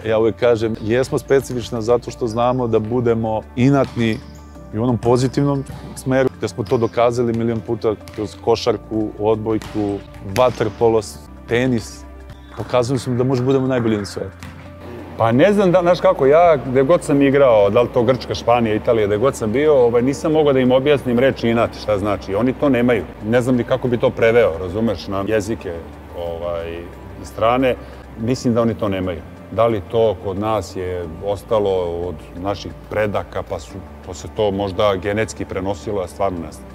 Ja uvek kažem, jesmo specifična zato što znamo da budemo inatni i u onom pozitivnom smeru, da smo to dokazali milion puta kroz košarku, odbojku, vaterpolo, tenis. Pokazali smo da možemo budemo najbolji na svetu. Pa ne znam, znaš kako, ja gde god sam igrao, da li to Grčka, Španija, Italija, gde god sam bio, nisam mogao da im objasnim reč inat, šta znači. Oni to nemaju. Ne znam ni kako bi to preveo, razumeš, na jezike i strane. Mislim da oni to nemaju. Da li to kod nas je ostalo od naših predaka, pa se to možda genetski prenosilo, a stvarno ne znam.